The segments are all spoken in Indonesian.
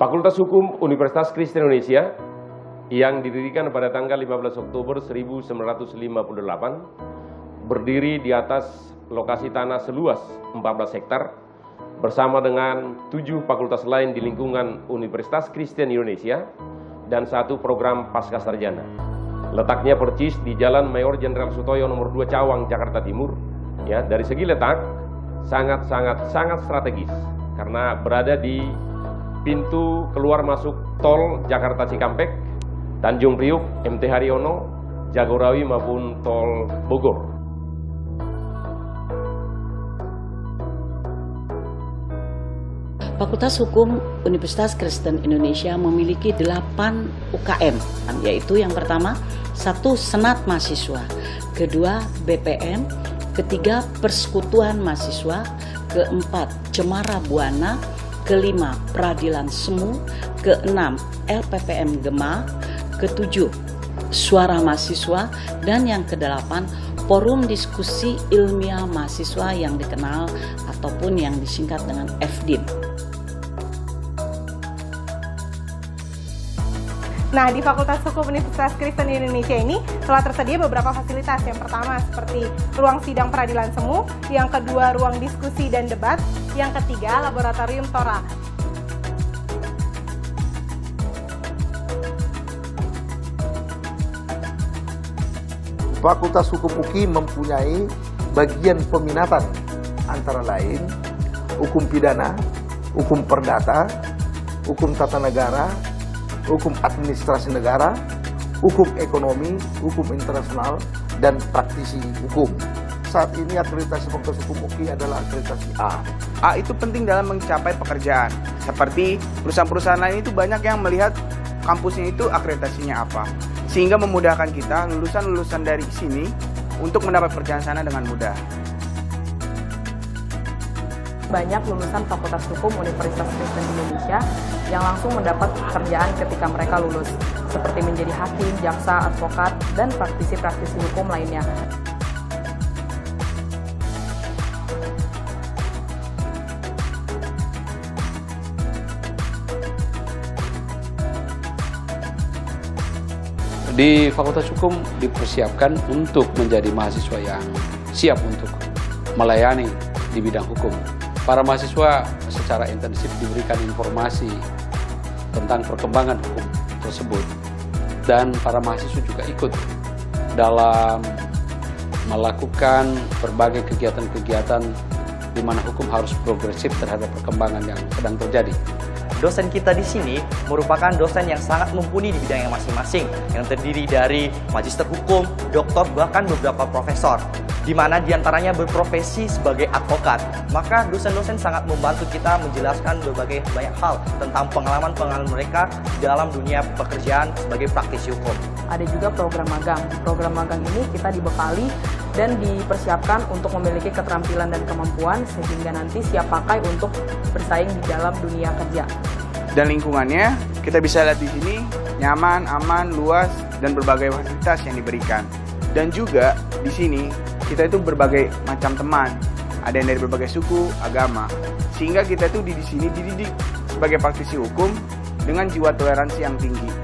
Fakultas Hukum Universitas Kristen Indonesia yang didirikan pada tanggal 15 Oktober 1958 berdiri di atas lokasi tanah seluas 14 hektar bersama dengan 7 fakultas lain di lingkungan Universitas Kristen Indonesia dan 1 program pascasarjana. Letaknya persis di Jalan Mayor Jenderal Sutoyo nomor 2 Cawang, Jakarta Timur. Ya, dari segi letak sangat strategis karena berada di pintu keluar masuk tol Jakarta Cikampek, Tanjung Priuk, MT Haryono, Jagorawi maupun tol Bogor. Fakultas Hukum Universitas Kristen Indonesia memiliki 8 UKM, yaitu yang pertama 1 Senat Mahasiswa, kedua BPM, ketiga Persekutuan Mahasiswa, keempat Cemara Buana, kelima Peradilan Semu, keenam LPPM Gema, ketujuh Suara Mahasiswa, dan yang kedelapan Forum Diskusi Ilmiah Mahasiswa yang dikenal ataupun yang disingkat dengan FDIM. Nah, di Fakultas Hukum Universitas Kristen Indonesia ini telah tersedia beberapa fasilitas. Yang pertama seperti ruang sidang peradilan semu, yang kedua ruang diskusi dan debat, yang ketiga laboratorium Tora. Fakultas Hukum UKI mempunyai bagian peminatan antara lain hukum pidana, hukum perdata, hukum tata negara, hukum administrasi negara, hukum ekonomi, hukum internasional, dan praktisi hukum. Saat ini akreditasi Fakultas Hukum UKI adalah akreditasi A. A itu penting dalam mencapai pekerjaan. Seperti perusahaan-perusahaan lain itu banyak yang melihat kampusnya itu akreditasinya apa. Sehingga memudahkan kita, lulusan-lulusan dari sini, untuk mendapat pekerjaan sana dengan mudah. Banyak lulusan Fakultas Hukum Universitas Kristen Indonesia yang langsung mendapat pekerjaan ketika mereka lulus, seperti menjadi hakim, jaksa, advokat, dan praktisi-praktisi hukum lainnya. Di Fakultas Hukum dipersiapkan untuk menjadi mahasiswa yang siap untuk melayani di bidang hukum. Para mahasiswa secara intensif diberikan informasi tentang perkembangan hukum tersebut, dan para mahasiswa juga ikut dalam melakukan berbagai kegiatan-kegiatan di mana hukum harus progresif terhadap perkembangan yang sedang terjadi. Dosen kita di sini merupakan dosen yang sangat mumpuni di bidangnya masing-masing, yang terdiri dari magister hukum, doktor, bahkan beberapa profesor, di mana diantaranya berprofesi sebagai advokat. Maka dosen-dosen sangat membantu kita menjelaskan berbagai banyak hal tentang pengalaman-pengalaman mereka dalam dunia pekerjaan sebagai praktisi hukum. Ada juga program magang. Program magang ini kita dibekali dan dipersiapkan untuk memiliki keterampilan dan kemampuan sehingga nanti siap pakai untuk bersaing di dalam dunia kerja. Dan lingkungannya kita bisa lihat di sini nyaman, aman, luas, dan berbagai fasilitas yang diberikan. Dan juga di sini kita itu berbagai macam teman, ada yang dari berbagai suku, agama, sehingga kita itu di sini dididik sebagai praktisi hukum dengan jiwa toleransi yang tinggi.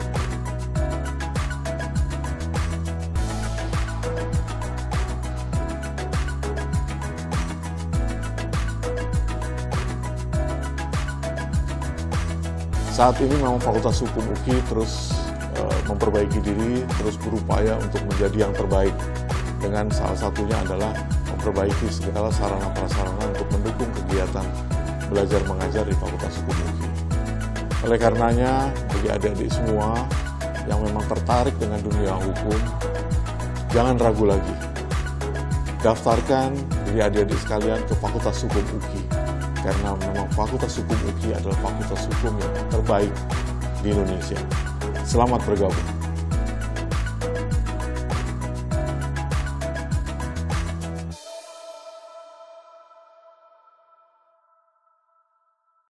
Saat ini memang Fakultas Hukum UKI terus memperbaiki diri, terus berupaya untuk menjadi yang terbaik. Dengan salah satunya adalah memperbaiki segala sarana prasarana untuk mendukung kegiatan belajar mengajar di Fakultas Hukum UKI. Oleh karenanya, bagi adik-adik semua yang memang tertarik dengan dunia hukum, jangan ragu lagi. Daftarkan diri adik-adik sekalian ke Fakultas Hukum UKI. Karena memang Fakultas Hukum UKI adalah fakultas hukum yang terbaik di Indonesia. Selamat bergabung.